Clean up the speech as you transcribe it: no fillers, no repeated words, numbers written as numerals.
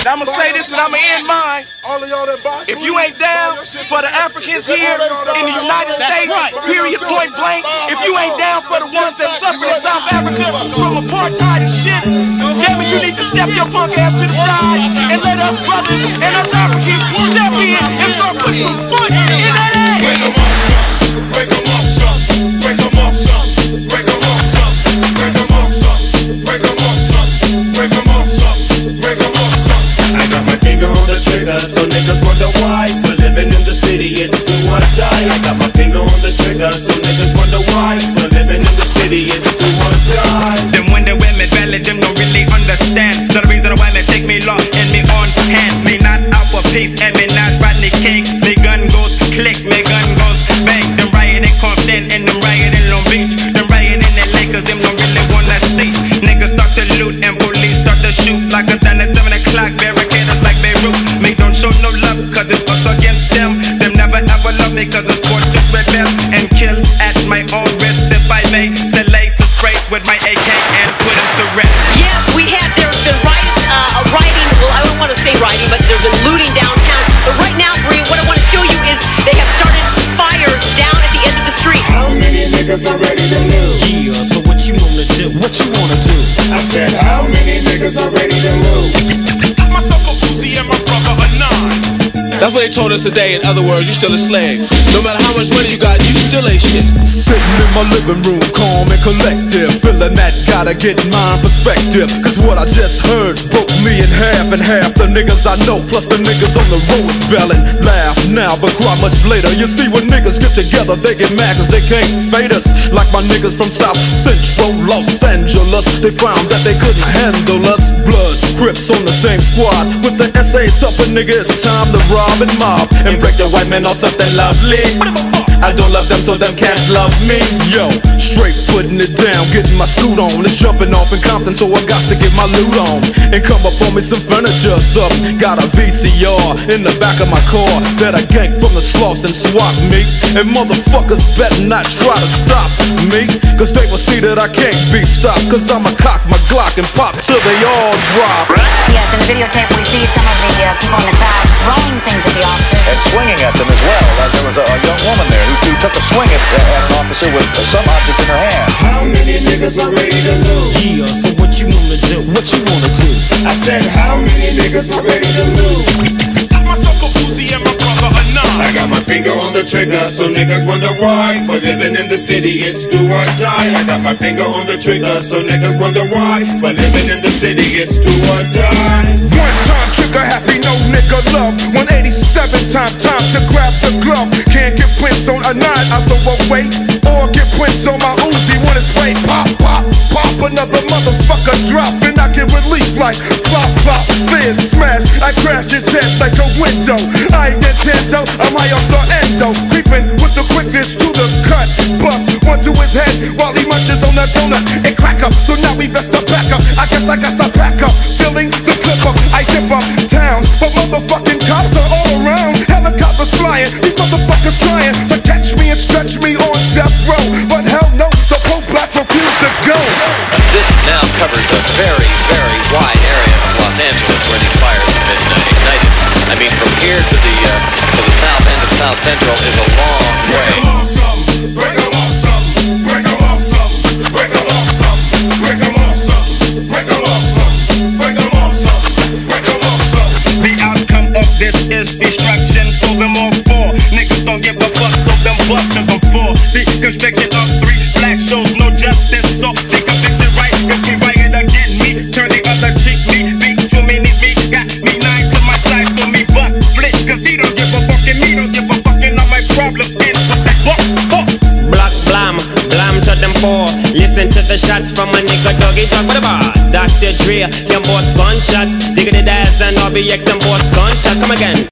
I'm gonna say this and I'm gonna end mine. If you ain't down for the Africans here in the United States, period, point blank, if you ain't down for the ones that suffer in South Africa from apartheid and shit, damn it, you need to step your punk ass to the side and let us brothers and us Africans step in and start putting some foot in that ass. Break them off some, break them off some, break them off some, break them off some, break them off some, break them off some, break them off some. I got my finger on the trigger, so niggas wonder why. We're living in the city, it's do or die. I got my finger on the trigger, so niggas wonder why. We're living in the city, it's do or die. Them when the women valid, them don't really understand. The reason why they take me long and me on hand. Me not out for peace and me not Rodney King. Me gun goes click, me gun goes bang. Them riot in Compton and them riot in Long Beach. Them riot in LA cause them don't really wanna see. Niggas start to loot and police start to shoot. Like a done at 7 o'clock, barricaders like Beirut. Me don't show no love cause it's us against them. Them never ever love me cause it's forced to rebel and kill at my own risk. If I may delay to spray with my AK and put them to rest. Yeah, there's been riots, rioting, well I don't want to say rioting, but there's been looting downtown. But right now, Bree, what I want to show you is they have started fires down at the end of the street. How many niggas are ready to lose? Yeah, so what you wanna do? What you wanna do? I said, how many niggas are ready to lose? Got myself a Uzi and my brother a 9. That's what they told us today. In other words, you still a slave. No matter how much money you got, you still ain't shit. Sitting in my living room, calm and collective, feeling that gotta get my perspective. Cause what I just heard broke me in half, and half the niggas I know, plus the niggas on the road spelling. Laugh now, but cry much later. You see, when niggas get together, they get mad cause they can't fade us. Like my niggas from South Central Los Angeles, they found that they couldn't handle us. Bloods, Crips on the same squad. With the essays up, a nigga, it's time to rob and mob and break the white man off something lovely. I don't love them, so them can't love me. Yo, straight putting it down, getting my scoot on. It's jumping off in Compton, so I got to get my loot on and come up on me some furniture, something. Got a VCR in the back of my car that I ganked from the sloughs and swap me. And motherfuckers better not try to stop me, cause they will see that I can't be stopped. Cause I'ma cock my Glock and pop till they all drop. Yes, in the videotape we see some of the people on the side throwing things at the officers. And swinging at them as well. There was a young woman there who took a swing at an officer with some object in her hand. How many niggas are ready to lose? Yeah, so what you wanna do? What you wanna do? I said, how many niggas are ready to lose? Got myself a Uzi and my brother a 9. I got my finger on the trigger, so niggas wonder why. But living in the city, it's do or die. I got my finger on the trigger, so niggas wonder why. But living in the city, it's do or die. One time trigger happy, no nigga love. 187 time to grab the glove. Can't get prints on a 9 out the way, or get prints on my Uzi when it's way. Pop, pop, pop, another motherfucker drop, and I get relief like plop, plop, fizz, smash. I crash his head like a window. I ain't Nintendo, I'm high off the endo, creeping with the quickness to the cut. Bust one to his head while he munches on that donut and crack up. So now we best to back up. I guess I got to pack up, filling the clip up. I dip up town, but motherfucking cops are all around. Helicopters flying, these motherfuckers trying to catch me and stretch me on death row. But hell no, the pro-black refuse to go. This now covers a very, very wide area of Los Angeles where these fires have been ignited. I mean, from here to the south end of South Central is a long way. Break 'em off some, break 'em off some, break 'em off some, break 'em off some, break 'em off some, break 'em off some, break 'em off some, break 'em off some. The outcome of this is destruction, so them all four. Niggas don't give a fuck, so them bust to them four. The constriction of 3 black shows no justice, so they convict it right. If we riot again, me turn the other cheek, me beat too many, me got me 9 to my side, so me bust flick, cause he don't give a fuck and me don't give a fuck, and all my problems end with that fuck. Black blam, blam to them four. Listen to the shots from a nigga doggy dog with a bar. Dr. Dre, them boss gunshots. Diggity dash and RBX, them boss gunshots. Come again.